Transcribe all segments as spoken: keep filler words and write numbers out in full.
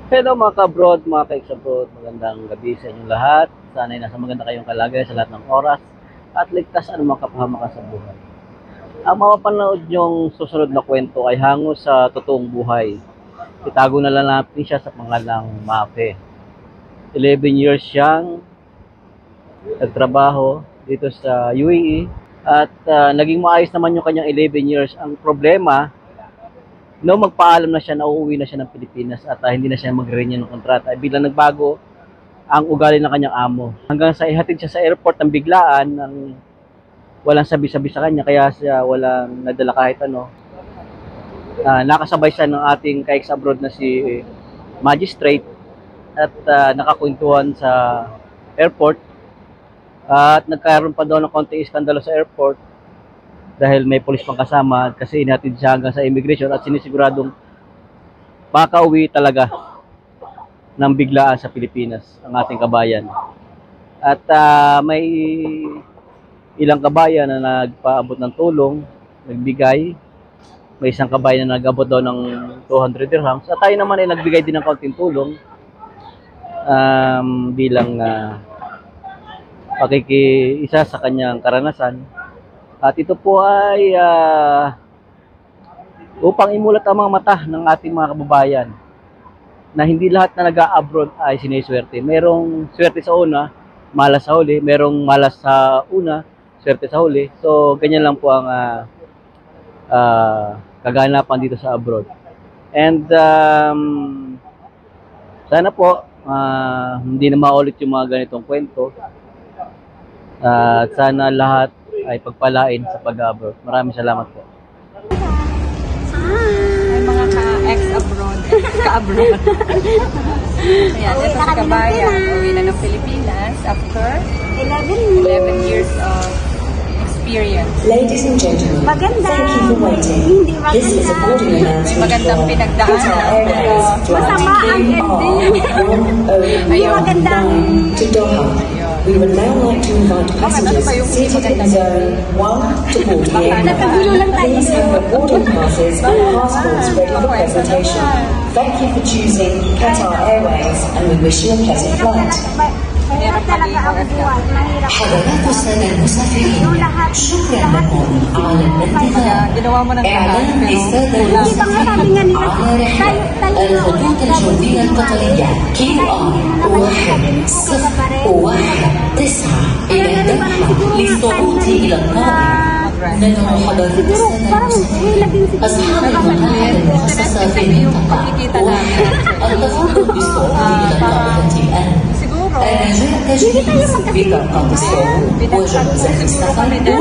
Hello mga ka-abroad, mga ka-ex-abroad, magandang gabi sa inyong lahat. Sana'y nasa maganda kayong kalagayan sa lahat ng oras at ligtas anumang kapahamakan sa buhay. Ang mapapanood niyong susunod na kwento ay hango sa totoong buhay. Itago na lang natin siya sa pangalang Mafe. eleven years siyang nagtrabaho dito sa U A E at uh, naging maayos naman yung kanyang eleven years. Ang problema, no magpaalam na siya na uuwi na siya ng Pilipinas at uh, hindi na siya mag-renew ng kontrata, ay biglang nagbago ang ugali ng kanyang amo. Hanggang sa ihatid siya sa airport ng biglaan, ng walang sabi-sabi sa kanya, kaya siya walang nadala kahit ano. Uh, nakasabay siya ng ating ka-ex-abroad na si magistrate at uh, nakakwentuhan sa airport. Uh, at nagkaroon pa daw ng konting iskandalo sa airport dahil may polis pang kasama kasi inatid siya hanggang sa immigration at sinisiguradong makauwi talaga ng biglaan sa Pilipinas ang ating kabayan. At uh, may ilang kabayan na nagpaabot ng tulong, nagbigay. May isang kabayan na nag-abot daw ng two hundred dirhams. At tayo naman ay nagbigay din ng kaunting tulong um, bilang uh, pakikiisa sa kanyang karanasan. At ito po ay uh, upang imulat ang mga mata ng ating mga kababayan na hindi lahat na nag-a-abroad ay siniswerte. Merong swerte sa una, malas sa huli. Merong malas sa una, swerte sa huli. So, ganyan lang po ang uh, uh, kaganapan dito sa abroad. And um, sana po uh, hindi na maulit yung mga ganitong kwento. Uh, at sana lahat ay pagpalain sa pag-abroad. Maraming salamat po. May mga ka-ex-abroad, ka-abroad. Ayan, ito si Kabayan. Uwi na ng Pilipinas after eleven years of experience. Ladies and gentlemen, maganda. Thank you for waiting. Hindi maganda. This is a boarding announcement. May magandang pinagdaanan. Masama ang ending. Hindi magandang. To Doha. We would now like to invite passengers seated in zone one to board here. Please have your boarding passes and passports ready for presentation. Thank you for choosing Qatar Airways and we wish you a pleasant flight. Mahirap talaga ang buwan. Mahirap. حضرات السادة المسافرين شكرا لكم على الانتظار. إعلان للسادة المسافرين على رحلة الخطوط الجوية القطرية كيو آر واحد صفر واحد تسعة إلى دوحة للصعود إلى القاهرة. ندعو حضرات السادة المسافرين أصحاب المقاعد المخصصة في المنطقة التفضل بالصعود إلى القاهرة الآن. الرجاء تجهيز بطاقات الصعود وجواز السفر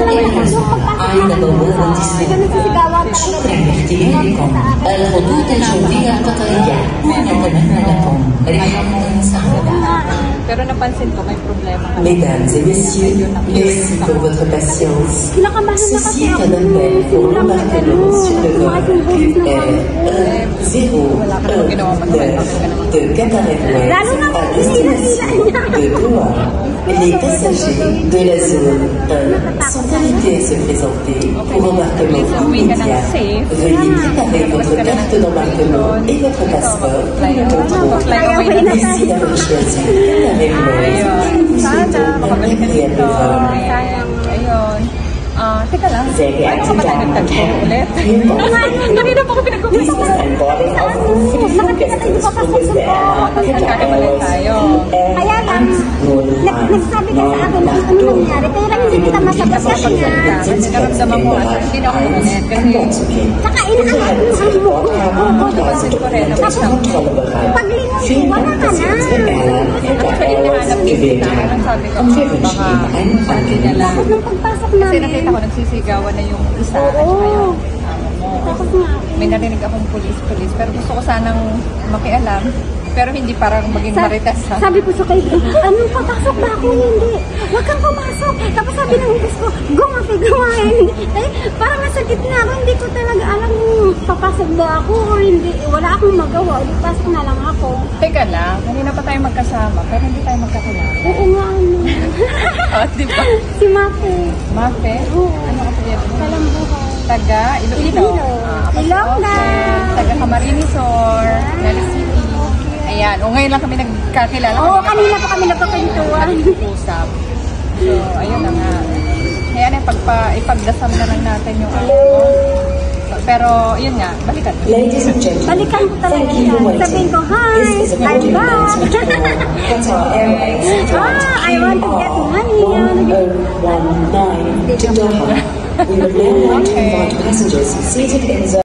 عند بوابة السفر. شكرا لاختياركم الخطوط الجوية القطرية ونتمنى لكم رحلة سعيدة. Pero napansin ko may problema. Mesdames et messieurs, merci pour votre patience. Ceci est un appel pour l'embarquement sur le vol Q R un zéro un neuf de Qatar Airways à destination de Doha. Les passagers de la zone un sont invités à se présenter pour embarquement immédiat. Veuillez préparer votre carte d'embarquement et votre passeport pour le contrôle. Merci d'avoir choisi Qatar Airways. Nous vous souhaitons un agréable vol. Ayun. Ah, teka lang. Sehr geehrte Ano ka ba Damen und nagtagpo Herren, ulit? vielen Dank. Kanina pa ko Dies pinag-uusap. ist ein Boarding-Aufruf für die Fluggäste des Fluges der Airline Qatar Airways Kaya lang, nag- nagsabi ka sa akin kung ano nangyari, kaya lang hindi kita masagot kasi nga. Nagkaramdaman mo at hindi na ako ulit. Kasi Saka inaalam mo ang mo. napansin ko rin na Tapos, pag lingon, wala ka na. actually nahanap din kita. Ang sabi ko, baka sabi niya lang. Tapos nung pagpasok Kasi namin, nakita ko nagsisigawan na yung isa at saka yung amo mo. tapos nga, May narinig akong pulis-pulis pero gusto ko sanang makialam. Pero hindi parang maging Sa- maritas ha. sabi ko sa kaibigan, anong papasok ba ako? Hindi. Huwag kang pumasok. Tapos sabi ng hugis ko, gumapi, gumain. Eh, parang nasa gitna ako, hindi ko talaga alam kung papasok ba ako o hindi. Eh, wala akong magawa. Di pasok na lang ako. Teka lang, kanina pa tayo magkasama pero hindi tayo magkakilala. Oo nga, ano. Ah, di ba? Si Mate. Mafe? Oo. Ano ka pwede mo? Kalambuhay. Taga Iloilo. Iloilo. Ah, Ilongga. okay. Taga Camarines Sur. Nalisili. Ayan. Ayan, o ngayon lang kami nagkakilala. Oo, kanina pa kami nagkakwentuhan. Nag-usap. So, ayun na nga. Kaya na, pagpa, ipagdasam na lang natin yung ano. Pero, yun nga, balikan. Ladies and gentlemen, Balikan ko talaga thank you for yan. waiting. Sabihin ko, hi, This is a I'm boarding back. announcement for Qatar Airways flight Ah, I want to get money. one oh one nine to Doha. We would now like to invite passengers seated in zone